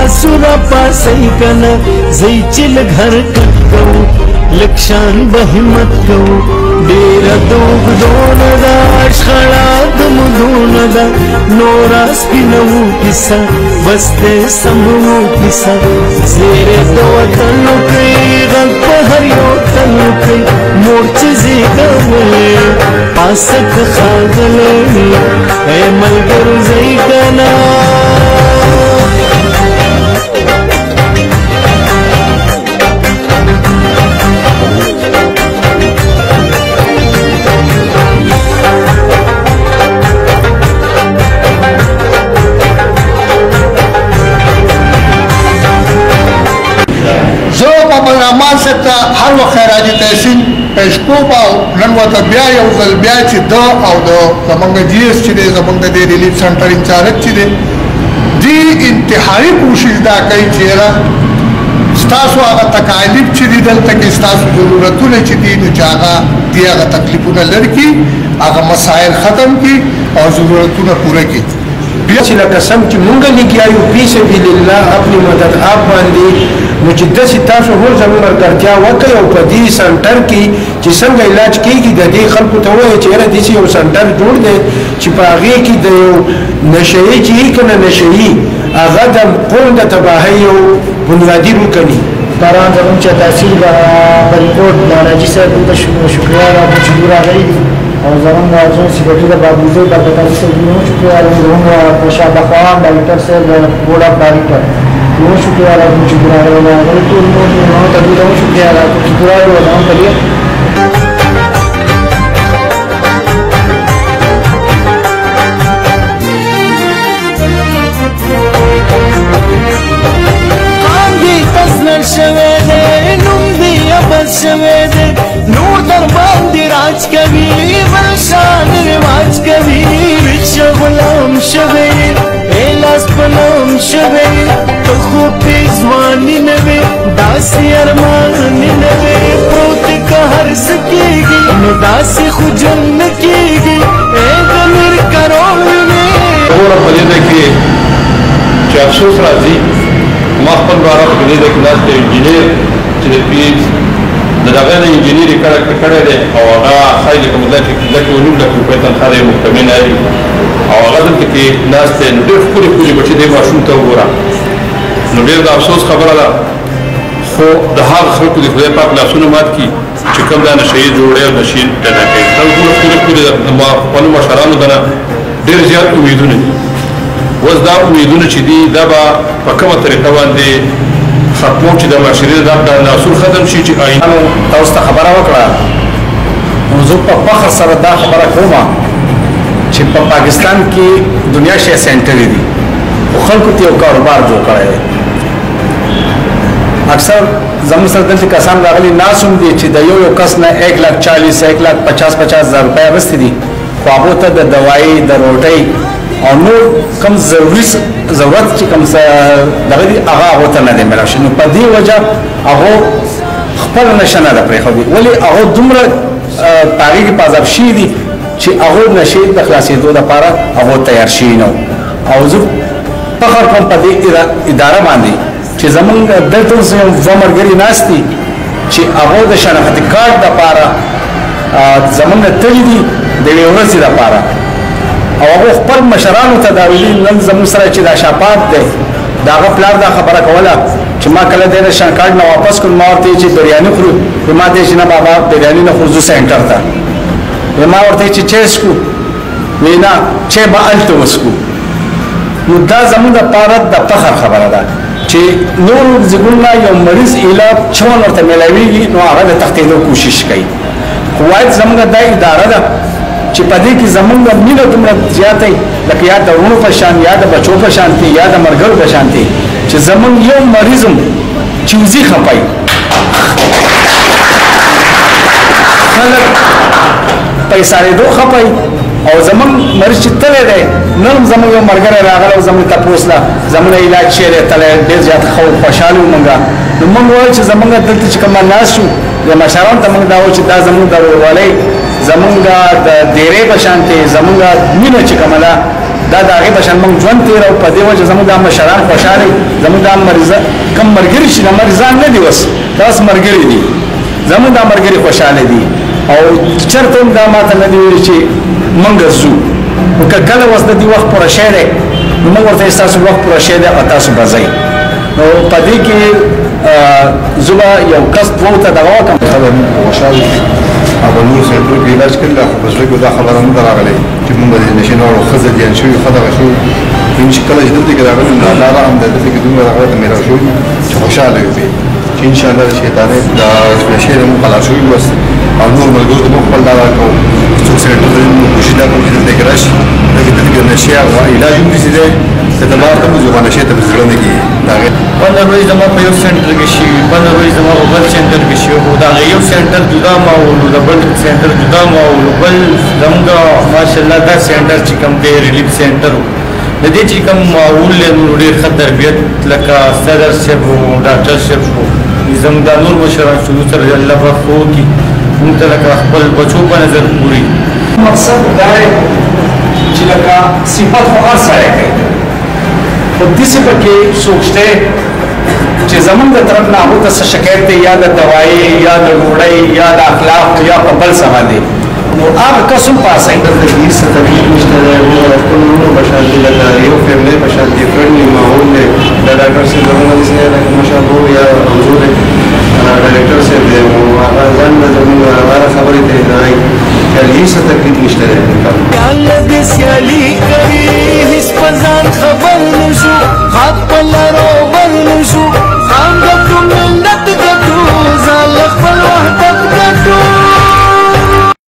لاسونه پاسئ کنه زی چې لږ حرکت کوو لږ شان به همت کوو ډېره د اوږدونه ده شخړه د مودونه ده نوره سپینه وو کیسه بس دی سمه وو کیسه زیری د وطن وکړئ غږ په هر یو تن وکړئ مور چې زیږولی پاسه که ښاغلی ای ملګرو ځئ که نه هر وخت خیراج تحسین پېشکوب او نن ورته بیا یو ځل بیا چې ده او د زمونږ جی ایس چې دی زمونږ د دې ریلیف سنټر انچارج چې دی دې انتهایي کوشش دا کوي چې یاره ستاسو هغه تکالیف چې دي دلته کې ستاسو ضرورتونه چې دي نو چې هغه دې هغه تکلیفونه لرې کړي هغه مسایل ختم کړي او ضرورتونه پوره کړي بیا چې لکه سم چې مونږ لګیایو فی سبیل الله خپل مدد آپ باندې نو چې داسې تاسو هم زموږ ملګرتیا وکړئ او په دې سنټر کې چې څنګه علاج کېږي د دې خلکو ته ووایئ چې یاره داسې یو سنټر جوړ دی چې په هغې کې د یو نشهیي چې یې که نه نشهیي هغه د قوم د تباهۍ یو بنیادي رکن وي باران زموږ چې تحصیل په ریپورټ د حاجي صاحب ته شکریه راغلی چې دوی راغلي دي او زموږ د ارزون سیکرټري د بابوزی برکتالي صاحب دوی هم شکریه راغلي زموږ شاه بخوان ډاکټر صاحب د بورډ اف ډایرکټر دوی هم شکریه راغلي چې دوی راغلي ټول نور ته دوی هم شکریه راغلي چې دوی راغلي او ته ډېر شوه دې نوم دې ابد شوه دې نور در باندې راج کوي ورشان رواج کوي رچ غلام شوه الاس پنام شوه تو خو پیزوانی نوي داسي ارمان نوي پروت که هر سکیږي نو داسي خو جن کیږي اے غمر کرول نه اور په دې کې چې افسوس راځي ما خپل باره په دې کې ناست انجینیر چې د پیز د دغه نه انجینیري کړی دی او هغه ښایي لکه لکه 9 لک روپۍ تنخواه یې محکمې نه لري او هغه دلته کې ناست دی نو ډېر ښکلي ښکلي بچي دی ماشوم ته وګوره نو ډېر د افسوس خبره ده خو د هغه خلکو د خدای پاک لاسونه مات کړي چې کوم دا نشهیي جوړې او نشې پیدا کوي دا ټول ښکلي ښکلي د خپلو مشرانو نه ډېر زیات امیدونه دي اوس دا امیدونه چې دي دا به په کومه طریقه باندې ختمو چې د معاشرې دا ناسور ختم شي چې آینده تاسو ته خبره وکړه نو زه په فخر سره دا خبره کوم چې په پاکستان کې دنیا شي سنټر دي او خلکو ته یو کاروبار جوړ کړی دی اکثر زموږ سره دلته کسان راغلي ناسوم دي چې د یو کس نه 140 150,000 روپۍ اخیستي دي خو هغو ته د دوایي د روټۍ او نور کم ضرورت چې کم دغه دي هغه هغو ته نه دی میلاو شوی نو په دې وجه هغو خپل نشه نه ده پرېښودې ولې هغو دومره په هغې کې په عذاب شوي دي چې هغو نشې د خلاصېدو لپاره هغو تیار شوي نه او زه فخر کوم په دې اداره باندې چې زمونږ دلته دوه ملګري ناست دي چې هغو د شناختي کارت دپاره زمونږ نه تللي دي د یوې ورځې دپاره او هغه خپل مشرانو ته دا ویلي نن زموږ سره چې دا شاپات دی د هغه پلار دا خبره کوله چې ما کله دی د شان کارډ نه واپس کړ ما ورته چې بریاني خورو ما ته چې نه بابا بریاني نه خورو سینټر ته ما ورته چې چای څکو وی نه چای به هلته وڅکو نو دا زموږ دپاره د فخر خبره ده چې نورو ځګونو یو مریض علاج چون ورته میلاویږي نو هغه د تښتېدو کوشش کوي خو واید زموږ دا اداره ده چې په دې کې زمونږ مینه دومره زیاته لکه یا د ورونو په شان یا د بچو په شان دي یا د ملګرو په شان دي چې زمونږ یو مریض چې وزي خپای خلک پیسارېدو خپای او زمونږ مریض چې تللی دی نن زمونږ یو ملګری راغلی او زمونږ تپوس له زمونږ علاج چیرې تللی ډېر زیات خوشحاله وو مونږ نو مونږ وایو چې زمونږ دلته چې کومه ناست شو د مشرانو ته مونږ دا وایو چې دا زمونږ د ورورولۍ زمونږ د ډېرې په شان دی زمونږ مینه چې کومه ده دا د هغې په شان موږ ژوند تېروو په دې وجه زموږ دا مشران خوشحاله زموږ دا کم ملګري چې د مریضان نه دي اوس داس ملګري دي زموږ دا ملګري خوشحاله دي او چېرته هم دا ماته نه دي ویلي چې موږ ځو که کله اوس د دې وخت پوره شوی دی نو موږ ورته ستاسو وخت پوره شوی دی او تاسو به ځئ نو په دې کې زه به یو کس دوو ته دغه وکړم خوشحاله او نور سنټر کې علاج کړل خو په زړه کې دا خبره نه راغله چې موږ د نشي نور خزه دي شوی خدای شو ان شاء الله چې دلته کې راغلی نو الله رحم دې دلته کې دومره راغله مې راو شو چې خوشاله وي چې ان شاء الله شیطان دا شي نه خلاص شوی بس او نور ملګرو ته خپل دا راکو چې سنټر دې مو کوشش کوي چې دلته کې راشي دلته کې نشي او علاج هم دي چې د مارته مو ځوانه شي ته زړه نه کی دا پندرہ روز زما په یو سنټر کې شي 15 روز زما په بل سنټر کې شي خو دا یو سنټر جدا ما او د بل سنټر جدا ما او بل زموږ ماشاءالله دا سنټر چې کوم دی ریلیف سنټر د دې چې کوم معول له ډېر ښه تربیت لکه صدر صاحب او ډاکټر صاحب زموږ د نور مشران شروع سره الله بخو کی موږ ته لکه خپل بچو په نظر پوری مقصد دا دی چې لکه صفات خو هر سړی کوي خو داسې پکې سوچته چې زمونږ د طرف نه هغو ته څه شکایت دی یا د دوایي یا د ډوډۍ یا د اخلاق یا په بل څه باندې نو هغه کس هم پاسئ دلته هېڅ تکلیف نشته دی خپل وروڼو په شان دي لکه یو فیملی په شان دي فرنډلي ماحول دی د ډاکټر صاحب زموږ داسې دی لکه مشابه یا حضور دی ډاکټر صاحب دی هغه ځان به زموږ هغه خبرې ته نه هیڅ تکلیف نشته دی سیالی کری هیڅ پزان خبر نشو خاک پلا